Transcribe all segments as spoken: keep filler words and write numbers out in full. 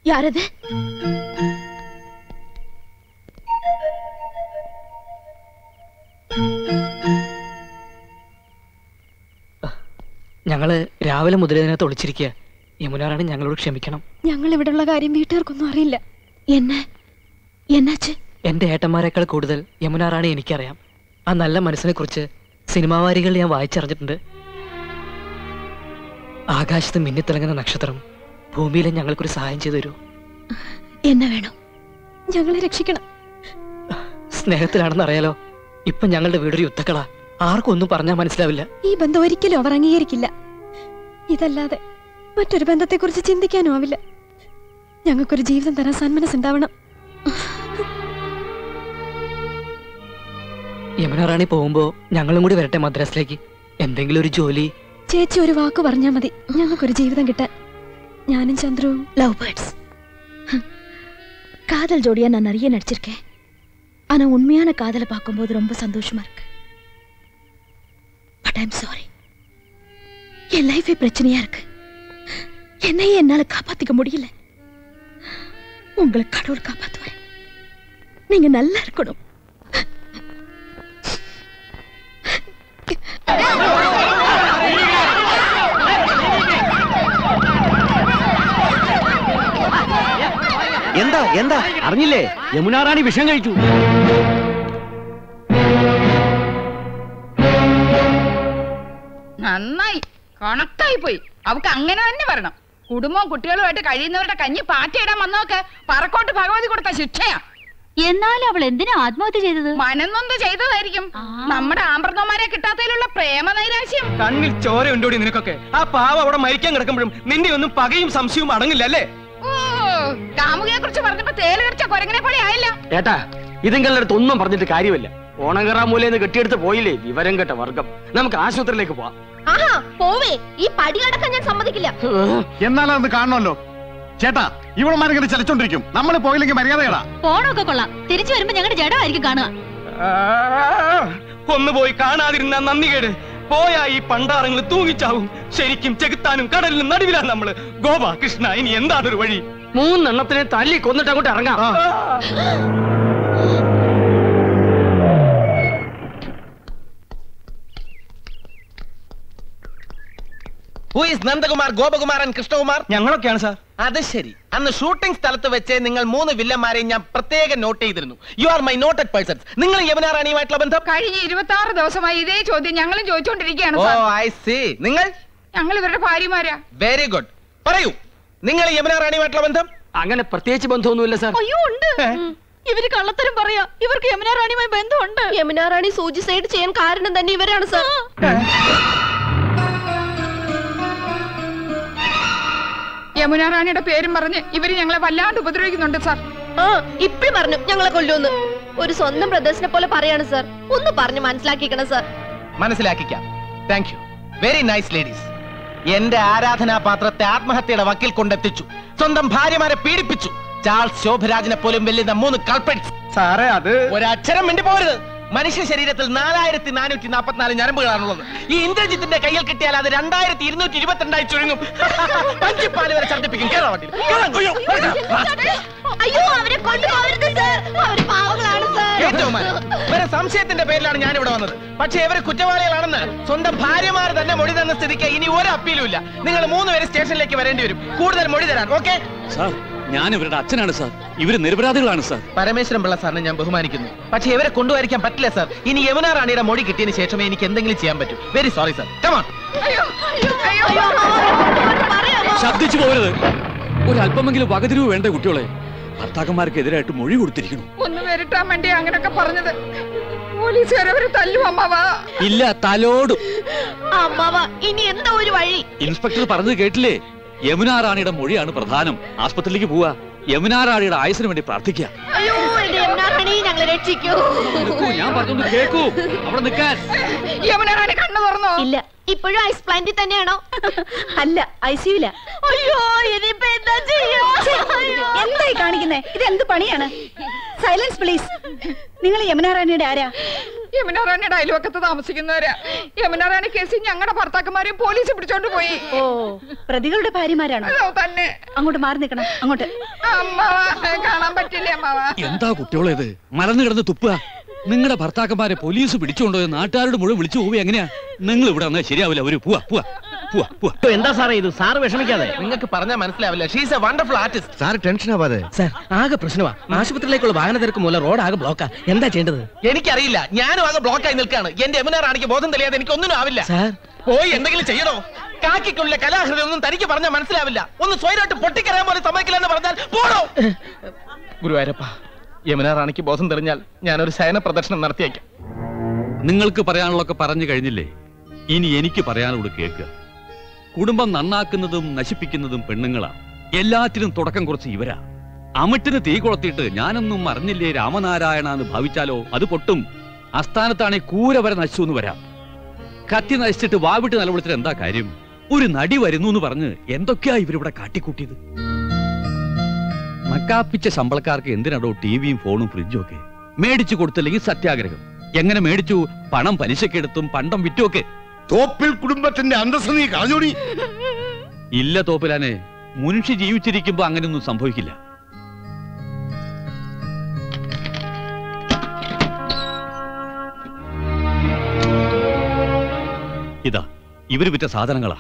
யாரது? ഞങ്ങള് രാവിലെ മുതൽ ഇതിനകത്ത് ഒളിച്ചിരിക്കുക. യമുനാറാണി ഞങ്ങളോട് ക്ഷമിക്കണം. ഞങ്ങൾ ഇവിടെയുള്ള കാര്യം വീട്ടുകാർക്കൊന്നും അറിയില്ല. എന്നെ എന്നാച്ച്? എന്റെ ഏട്ടന്മാരെക്കാൾ കൂടുതൽ യമുനാറാണി എനിക്കറിയാം. ആ നല്ല മനസ്സിനെ കുറിച്ച് സിനിമാവാരികൾ ഞാൻ വായിച്ചറിഞ്ഞിട്ടുണ്ട്. ആകാശത്ത് മിന്നിത്തിളങ്ങുന്ന നക്ഷത്രം. ഭൂമിയിലെ ഞങ്ങൾക്കൊരു സഹായം ചെയ്തു തരൂ. എന്നെ വേണം, ഞങ്ങളെ രക്ഷിക്കണം. സ്നേഹത്തിലാണെന്ന് അറിയാലോ. ഇപ്പൊ ഞങ്ങളുടെ വീടൊരു യുദ്ധക്കളാ. ആർക്കും ഒന്നും പറഞ്ഞാൽ മനസ്സിലാവില്ല. ഈ ബന്ധം ഒരിക്കലും അവർ അംഗീകരിക്കില്ല. ഇതല്ലാതെ മറ്റൊരു ബന്ധത്തെ കുറിച്ച് ചിന്തിക്കാനും ആവില്ല. ഞങ്ങൾക്കൊരു ജീവിതം തരാൻ സന്മനസ്സുണ്ടാവണം. യമുനാറാണി പോകുമ്പോ ഞങ്ങളും കൂടി വരട്ടെ മദ്രാസിലേക്ക്. എന്തെങ്കിലും ഒരു ജോലി. ചേച്ചി ഒരു വാക്ക് പറഞ്ഞാൽ മതി, ഞങ്ങൾക്കൊരു ജീവിതം കിട്ടാൻ. ഞാനും ചന്ദ്രവും ലവ് ബേർഡ്സ്. காதல் ஜோடியா நான் நிறைய நடிச்சிருக்கேன். ஆனா உண்மையான காதலை பார்க்கும்போது ரொம்ப சந்தோஷமா இருக்கு. பட் ஐம் சாரி, என் லைஃபே பிரச்சனையா இருக்கு. என்னையே என்னால காப்பாத்திக்க முடியல. உங்களை கடவுள் காப்பாத்துவார். நீங்க நல்லா இருக்கணும். എന്താ എന്താ അറിഞ്ഞില്ലേ? യമുനാറാണി വിഷം കഴിച്ചു. നന്നായി, കണക്കായി പോയി. അവക്ക് അങ്ങനെ തന്നെ വരണം. കുടുംബവും കുട്ടികളുമായിട്ട് കഴിയുന്നവരുടെ കഞ്ഞി പാറ്റയിടാൻ വന്നവർക്ക് പറക്കോട്ട് ഭഗവതി കൊടുത്ത ശിക്ഷയാ. എന്നാലും അവൾ എന്തിനാ ആത്മഹത്യ ചെയ്തത്? മനന്നൊന്ന് ചെയ്തതായിരിക്കും. നമ്മുടെ ആമ്പ്രതന്മാരെ കിട്ടാത്തതിലുള്ള പ്രേമ നൈരാശ്യം. കണ്ണിൽ ചോര ഉണ്ടോടി നിനക്കൊക്കെ? ആ പാവ അവിടെ മരിക്കാൻ കിടക്കുമ്പോഴും നിന്റെ ഒന്നും പകയും സംശയവും അടങ്ങില്ല അല്ലേ? ഓ, കാമുകയെ കുറിച്ച് പറഞ്ഞപ്പോ തേല് കടിച്ച കൊരങ്ങനെ പോലെ ആയില്ല. ഏട്ടാ, ഇതുങ്ങളുടെ അടുത്ത് ഒന്നും പറഞ്ഞിട്ട് കാര്യമില്ല. ഓണങ്കറ മൂലന്ന് കെട്ടിയെടുത്ത് പോയില്ലേ വിവരം കേട്ട വർഗം. നമുക്ക് ആശുപത്രിയിലേക്ക് പോവാം. ആഹാ പോവേ, ഈ പടികടക്കാൻ ഞാൻ സമ്മതിക്കില്ല. എന്നാലും അത് കാണണമല്ലോ. ചേട്ടാ, ഇവളമാരിങ്ങനെ ചലിച്ചോണ്ടിരിക്കും. നമ്മൾ പോയില്ലെങ്കിൽ മര്യാദകളാ. പോണൊക്കെ കൊള്ളാം, തിരിച്ചു വരുമ്പോ ഞങ്ങളുടെ ജഡമായിരിക്കും കാണുക. ഒന്ന് പോയി കാണാതിരുന്ന നന്ദികേട്. പോയാ ഈ പണ്ടാറങ്ങൾ തൂങ്ങിച്ചാവും. ശരിക്കും ചെകുത്താനും കടലിനും നടുവിലാണ് നമ്മള്. ഗോപ കൃഷ്ണ, ഇനി എന്താണൊരു വഴി? മൂന്നെണ്ണത്തിനെ തല്ലി കൊന്നിട്ട് അങ്ങോട്ട് ഇറങ്ങാം. Who is Nandakumar, Gopakumar and Krishnakumar? ഞങ്ങളൊക്കെയാണ് സാർ. അത് ശരി. അന്ന് ഷൂട്ടിംഗ് സ്ഥലത്ത് വെച്ച് നിങ്ങൾ മൂന്ന് വില്ലന്മാരെയും ഞാൻ പ്രത്യേകം നോട്ട് ചെയ്തിരുന്നു. You are my noted persons. നിങ്ങൾ യമുനാറാണിയുമായിട്ടുള്ള ബന്ധം? കഴിഞ്ഞ ഇരുപത്തി ആറ് ദിവസമായി ഇതേ ചോദ്യം ഞങ്ങളും ചോദിച്ചുകൊണ്ടിരിക്കുകയാണ്. ഓ ഐ സീ. നിങ്ങൾ? ഞങ്ങൾ ഇവരുടെ ഭാര്യമാരാ. Very good. പറയൂ, നിങ്ങൾ യമുനാറാണിയുമായിട്ടുള്ള ബന്ധം? അങ്ങനെ പ്രത്യേകിച്ച് ബന്ധമൊന്നുമില്ല സാർ. അയ്യോ ഉണ്ട്. ഇവര് കള്ളത്തരം പറയാ. ഇവർക്ക് യമുനാറാണിയുമായി ബന്ധമുണ്ട്. യമുനാറാണി സൂചിസൈഡ് ചെയ്യാൻ കാരണം തന്നെ ഇവരാണ് സാർ. യമുനാറാണിയുടെ പേരും പറഞ്ഞ് ഇവര് ഞങ്ങളെ വല്ലാണ്ട് ഉപദ്രവിക്കുന്നുണ്ട് സാർ. ആ ഇപ്പഴും പറഞ്ഞു ഞങ്ങളെ കൊല്ലുമെന്ന്. ഒരു സ്വന്തം ബ്രദേഴ്സിനെ പോലെ പറയാണ് സാർ. ഒന്ന് പറഞ്ഞു മനസ്സിലാക്കിക്കണം സാർ. മനസ്സിലാക്കിക്കാം. Thank you. Very nice ladies. എന്റെ ആരാധനാപാത്രത്തെ ആത്മഹത്യയുടെ വക്കിൽ കൊണ്ടെത്തിച്ചു. സ്വന്തം ഭാര്യമാരെ പീഡിപ്പിച്ചു. ചാൾസ് ശോഭരാജിനെ പോലും വെല്ലുന്ന മൂന്ന് കൾപ്രിറ്റ്സ്. സാറേ, അത് ഒരക്ഷരം വേണ്ടി പോരുത്. മനുഷ്യ ശരീരത്തിൽ നാലായിരത്തി നാനൂറ്റി നാൽപ്പത്തിനാല് ഞരമ്പുകളാണുള്ളത്. ഈ ഇന്ദ്രജിത്തിന്റെ കയ്യിൽ കിട്ടിയാൽ അത് രണ്ടായിരത്തി ഇരുന്നൂറ്റി ഇരുപത്തിരണ്ടായി ചുരുങ്ങും. പഞ്ചിപ്പാല് വരെ ഛർദ്ദിപ്പിക്കും. അയ്യോ അവരെ കൊണ്ടുപോകരുത് സാർ. അവര് പാവങ്ങളാണ് സാർ. വേറെ സംശയത്തിന്റെ പേരിലാണ് ഞാൻ ഇവിടെ വന്നത്. പക്ഷേ ഇവര് കുറ്റവാളികളാണെന്ന് സ്വന്തം ഭാര്യമാർ തന്നെ മൊഴി തന്ന സ്ഥിതിക്ക് ഇനി ഒരു അപ്പീലും ഇല്ല. നിങ്ങൾ മൂന്ന് പേര് സ്റ്റേഷനിലേക്ക് വരേണ്ടി വരും, കൂടുതൽ മൊഴി തരാൻ. Okay sir? ഞാൻ ഇവരുടെ അച്ഛനാണ് സാർ. ഇവര് നിരപരാധികളാണ് സാർ. പരമേശ്വരൻ പിള്ള സാറിനെ ഞാൻ ബഹുമാനിക്കുന്നു. പക്ഷേ ഇവരെ കൊണ്ടുവരിക്കാൻ പറ്റില്ല സാർ. ഇനി യമുനാറാണിയുടെ മൊഴി കിട്ടിയതിന് ശേഷമേ എനിക്ക് എന്തെങ്കിലും ചെയ്യാൻ പറ്റൂ. Very sorry sir. Come on. ശബ്ദിച്ചു പോകരുത്. ഒരല്പമെങ്കിലും വകതിരിവ് വേണ്ട കുട്ടികളെ. ഭർത്താക്കന്മാർക്കെതിരായിട്ട് മൊഴി കൊടുത്തിരിക്കുന്നു. ഒന്ന് വരട്ടാൻ വേണ്ടി അങ്ങനൊക്കെ പറഞ്ഞത്. പോലീസുകാരവര് തല്ലും അമ്മാവാ. ഇല്ല, തലോടും. അമ്മാവാ ഇനി എന്താ ഒരു വഴി? ഇൻസ്പെക്ടർ പറഞ്ഞത് കേട്ടില്ലേ? യമുനാറാണിയുടെ മൊഴിയാണ് പ്രധാനം. ആസ്പത്രിയിലേക്ക് പോവാ. യമുനാറാണിയുടെ ആയുസിന് വേണ്ടി പ്രാർത്ഥിക്കുക. അയ്യോ യമുനാറാണി ഞങ്ങളെ രക്ഷിക്കൂ. ഞാൻ പറഞ്ഞൊന്ന് കേൾക്കൂ. അവിടെ നിൽക്കാൻ. യമുനാറാണി കണ്ണു തുറന്നോ? ഇല്ല, ഇപ്പോഴും ഐസ് പ്ലാന്റിൽ തന്നെയാണോ? അല്ല, ഐസിയുല. അയ്യോ ഇനിയിപ്പോ എന്താ ചെയ്യാ? എന്തായി കാണിക്കുന്നേ? ഇത് എന്ത് പണിയാണ്? Silence please. നിങ്ങൾ യമുനാറാണിയുടെ ആരാ? യമുനാറാണിയുടെ അയൽവക്കത്ത് താമസിക്കുന്നവരാ. യമുനാറാണി കേസിൽ ഞങ്ങളുടെ ഭർത്താക്കന്മാരെയും പോലീസ് പിടിച്ചോണ്ട് പോയി. ഓ, പ്രതികളുടെ ഭാര്യമാരാണോ? തന്നെ. അങ്ങോട്ട് മാറി നിൽക്കണം. അങ്ങോട്ട്. അമ്മാവാ, കാണാൻ പറ്റില്ല അമ്മാവാ. എന്താ കുട്ടികളേത് മലന്ന് കിടന്ന് തുപ്പുക? നിങ്ങളുടെ ഭർത്താക്കന്മാരെ പോലീസ് പിടിച്ചുകൊണ്ടോ നാട്ടുകാരോട് മുഴുവൻ വിളിച്ചു പോവുക എങ്ങനെയാ? നിങ്ങൾ ഇവിടെ വന്നാൽ ശരിയാവില്ല. ഒരു പോവാ പോവാ പോവാ പോവാ. എന്താ സാറേ ഇത്? സാറ് വിഷമിക്കാതെ. നിങ്ങൾക്ക് പറഞ്ഞാൽ മനസ്സിലാവില്ല. She's a wonderful artist. Sir tension ആവാതെ. സാർ ആകെ പ്രശ്നമാ. ആശുപത്രിയിലേക്കുള്ള വാഹന തിരക്ക് മൂലം റോഡ് ആകെ ബ്ലോക്കാ. എന്താ ചെയ്യേണ്ടത്? എനിക്കറിയില്ല. ഞാനും ആകെ ബ്ലോക്കായി നിൽക്കാണ്. എന്റെ യമുന റാണിക്ക് ബോധം തെളിയാതെ എനിക്ക് ഒന്നിനും ആവില്ല. സാർ പോയി എന്തെങ്കിലും ചെയ്യണോ? കാക്കിക്കുള്ള കലാഹൃദയം ഒന്നും തനിക്ക് പറഞ്ഞാൽ മനസ്സിലാവില്ല. ഒന്ന് സ്വയമായിട്ട് പൊട്ടിക്കറിയാൻ പോലെ സമ്മതിക്കില്ല എന്ന് പറഞ്ഞാൽ പോണോ? ഗുരുവായൂരപ്പ, യമുന റാണിക്ക് ബോധം തെളിഞ്ഞാൽ ഞാനൊരു ശയന പ്രദർശനം നടത്തിയേക്കാം. നിങ്ങൾക്ക് പറയാനുള്ളതൊക്കെ പറഞ്ഞു കഴിഞ്ഞില്ലേ? ഇനി എനിക്ക് പറയാനുള്ളത് കേൾക്കുക. കുടുംബം നന്നാക്കുന്നതും നശിപ്പിക്കുന്നതും പെണ്ണുങ്ങളാ. എല്ലാറ്റിനും തുടക്കം കുറച്ച് ഇവരാ. അമിട്ടിന് തീ കൊളുത്തിയിട്ട് ഞാനൊന്നും അറിഞ്ഞില്ലേ രാമനാരായണ എന്ന് ഭാവിച്ചാലോ അത് പൊട്ടും. ആസ്ഥാനത്താണെ കൂര വരെ നശിച്ചു എന്ന് വരാം. കത്തി നശിച്ചിട്ട് വാവിട്ട് നിലവിളിച്ചിട്ട് എന്താ കാര്യം? ഒരു നടി വരുന്നു എന്ന് പറഞ്ഞ് എന്തൊക്കെയാ ഇവരിവിടെ കാട്ടിക്കൂട്ടിയത്? മക്കാപ്പിച്ച ശമ്പളക്കാർക്ക് എന്തിനാടോ ടിവിയും ഫോണും ഫ്രിഡ്ജും ഒക്കെ? മേടിച്ചു കൊടുത്തില്ലെങ്കിൽ സത്യാഗ്രഹം. എങ്ങനെ മേടിച്ചു? പണം പലിശക്കെടുത്തും പണ്ടം വിറ്റുമൊക്കെ. തോപ്പിൽ കുടുംബത്തിന്റെ അന്തസ്സ് നീ കളഞ്ഞോടി. ഇല്ല തോപ്പിലാനെ, മുൻഷി ജീവിച്ചിരിക്കുമ്പോ അങ്ങനെയൊന്നും സംഭവിക്കില്ല. ഇതാ ഇവര് വിറ്റ സാധനങ്ങളാ.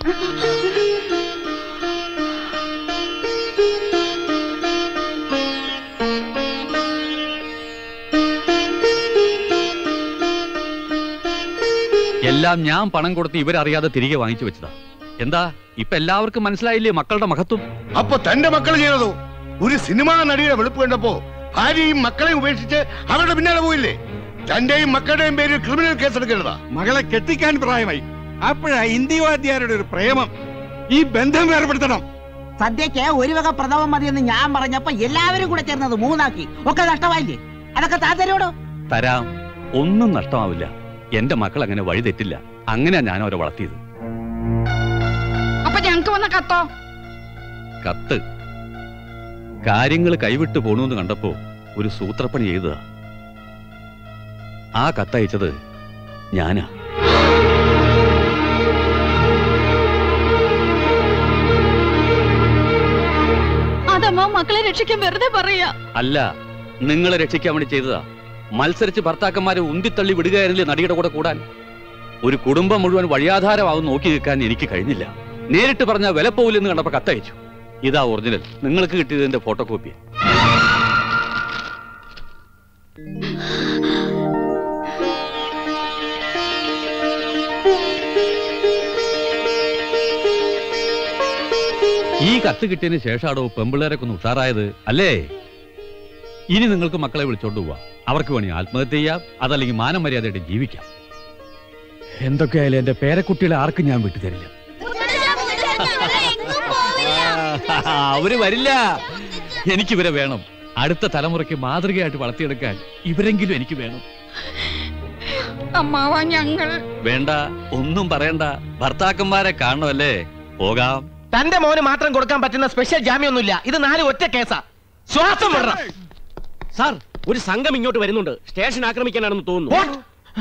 എല്ലാം ഞാൻ പണം കൊടുത്ത് ഇവരറിയാതെ തിരികെ വാങ്ങിച്ചു വെച്ചതാ. എന്താ ഇപ്പൊ എല്ലാവർക്കും മനസ്സിലായില്ലേ മക്കളുടെ മഹത്വം? അപ്പൊ തന്റെ മക്കൾ ചെയ്തതോ? ഒരു സിനിമാ നടിയുടെ വെളുപ്പ് കണ്ടപ്പോ ഭാര്യയും മക്കളെയും ഉപേക്ഷിച്ച് അവരുടെ പിന്നാലെ പോയില്ലേ? തന്റെയും മക്കളുടെയും പേരിൽ ക്രിമിനൽ കേസ് എടുക്കേണ്ടതാ. മകളെ കെട്ടിക്കാൻ പ്രായമായി. അപ്പോഴാ ഇന്ത്യവാദ്യാരുടെ ഒരു പ്രേമം. ഈ ബന്ധം വേർപെടുത്തണം. സദ്യക്ക് ഒരു വക പ്രഥമം മതിയെന്ന് ഞാൻ പറഞ്ഞപ്പോ എല്ലാവരും കൂടെ ചേർന്നത് മൂന്നാക്കി. ഒക്കെ നഷ്ടമായില്ലേ? അതൊക്കെ താൻ തരുവോടോ? തരാം. ഒന്നും നഷ്ടമാവില്ല. എന്റെ മക്കൾ അങ്ങനെ വഴി തെറ്റില്ല. അങ്ങനെയാ ഞാൻ അവരെ വളർത്തിയത്. അപ്പൊ ഞങ്ങക്ക് വന്ന കത്തോ? കത്ത് കാര്യങ്ങൾ കൈവിട്ടു പോണൂന്ന് കണ്ടപ്പോ ഒരു സൂത്രപ്പണി ചെയ്തതാ. ആ കത്തയച്ചത് ഞാനാ. അതമ്മ മക്കളെ രക്ഷിക്കാൻ വെറുതെ പറയാ. അല്ല, നിങ്ങളെ രക്ഷിക്കാൻ വേണ്ടി ചെയ്തതാ. മത്സരിച്ച് ഭർത്താക്കന്മാരെ ഉന്തിത്തള്ളി വിടുകയായിരുന്നില്ലേ നടിയുടെ കൂടെ കൂടാൻ? ഒരു കുടുംബം മുഴുവൻ വഴിയാധാരമാവും നോക്കി നിൽക്കാൻ എനിക്ക് കഴിഞ്ഞില്ല. നേരിട്ട് പറഞ്ഞ വില പോവില്ലെന്ന് കണ്ടപ്പോ കത്തയച്ചു. ഇതാ ഒറിജിനൽ. നിങ്ങൾക്ക് കിട്ടിയതിന്റെ ഫോട്ടോ കോപ്പി. ഈ കത്ത് കിട്ടിയതിന് ശേഷമാണോ പെമ്പിള്ളേരൊക്കെ ഒന്ന് ഉഷാറായത് അല്ലേ? ഇനി നിങ്ങൾക്ക് മക്കളെ വിളിച്ചോണ്ട് പോവാ. അവർക്ക് വേണി ആത്മഹത്യ ചെയ്യാം, അതല്ലെങ്കിൽ മാനം മര്യാദയായിട്ട് ജീവിക്കാം. എന്തൊക്കെയായാലും എന്റെ പേരക്കുട്ടികളെ ആർക്കും ഞാൻ വിട്ടുതരില്ല. അവര് വരില്ല. എനിക്കിവരെ വേണം. അടുത്ത തലമുറയ്ക്ക് മാതൃകയായിട്ട് വളർത്തിയെടുക്കാൻ ഇവരെങ്കിലും എനിക്ക് വേണം. അമ്മാവാ, ഞങ്ങൾ വേണ്ട, ഒന്നും പറയണ്ട. ഭർത്താക്കന്മാരെ കാണണമല്ലേ? പോകാം. തന്റെ മോന് മാത്രം കൊടുക്കാൻ പറ്റുന്ന സ്പെഷ്യൽ ജാമ്യമൊന്നുമില്ല. ഇത് നാല് ഒറ്റ കേസാ. ശ്വാസം വിടണം. സാർ, ഒരു സംഘം ഇങ്ങോട്ട് വരുന്നുണ്ട്. സ്റ്റേഷൻ ആക്രമിക്കാനാണെന്ന് തോന്നുന്നു.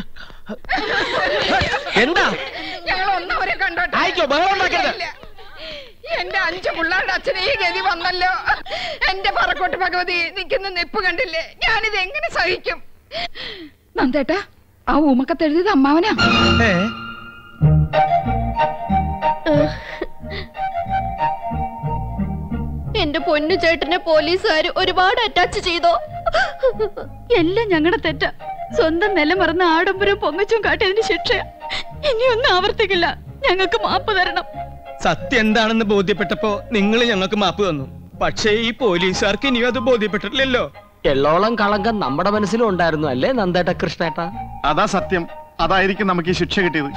എന്താ? ഞങ്ങൾ ഒന്നവരെ കണ്ടോട്ടെ. ആയിക്കോ, ബഹളം ഉണ്ടാക്കരുത്. എന്റെ അഞ്ചു പിള്ളേരുടെ അച്ഛനെ ഈ ഗതി വന്നല്ലോ. എന്റെ പറക്കോട്ട് ഭഗവതി നിൽക്കുന്ന നിപ്പ് കണ്ടില്ലേ? ഞാനിത് എങ്ങനെ സഹിക്കും? നന്ദേട്ടാ, ആ ഊമക്കത്തെഴുതിയത് അമ്മാവനാ. എന്റെ പൊന്നു ചേട്ടനെ പോലീസുകാർ ഒരുപാട് അറ്റാച്ച് ചെയ്തോ? എല്ലാം ഞങ്ങളുടെ തെറ്റാ. സ്വന്തം നില മറന്ന് ആഡംബരം പൊങ്ങച്ചും കാട്ടിയതിന് ശിക്ഷ ഇനിയൊന്നും ആവർത്തിക്കില്ല. ഞങ്ങൾക്ക് മാപ്പ് തരണം. സത്യം എന്താണെന്ന് ബോധ്യപ്പെട്ടപ്പോ നിങ്ങൾ ഞങ്ങൾക്ക് മാപ്പ് തന്നു. പക്ഷേ ഈ പോലീസുകാർക്ക് ഇനിയും അത് ബോധ്യപ്പെട്ടിട്ടില്ലല്ലോ. എള്ളോളം കളങ്കം നമ്മുടെ മനസ്സിലും ഉണ്ടായിരുന്നു അല്ലേ നന്ദേട്ട കൃഷ്ണേട്ട? അതാ സത്യം. അതായിരിക്കും നമുക്ക് ഈ ശിക്ഷ കിട്ടിയത്.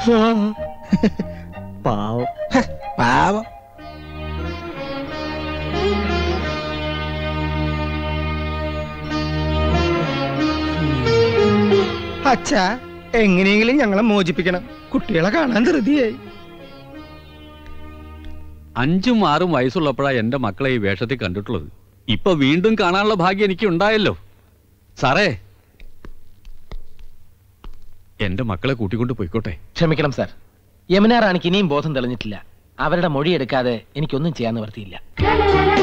പാവം പാവം. അച്ഛാ, എങ്ങനെയെങ്കിലും ഞങ്ങളെ മോചിപ്പിക്കണം. കുട്ടികളെ കാണാൻ ധൃതിയായി. അഞ്ചും ആറും വയസ്സുള്ളപ്പോഴാ എന്റെ മക്കളെ ഈ വേഷത്തിൽ കണ്ടിട്ടുള്ളത്. ഇപ്പൊ വീണ്ടും കാണാനുള്ള ഭാഗ്യം എനിക്ക് ഉണ്ടായല്ലോ. സാറേ, എന്റെ മക്കളെ കൂട്ടിക്കൊണ്ട് പോയിക്കോട്ടെ. ക്ഷമിക്കണം സാർ, യമുന റാണിക്ക് ഇനിയും ബോധം തെളിഞ്ഞിട്ടില്ല. അവരുടെ മൊഴി എടുക്കാതെ എനിക്കൊന്നും ചെയ്യാൻ നിവർത്തിയില്ല.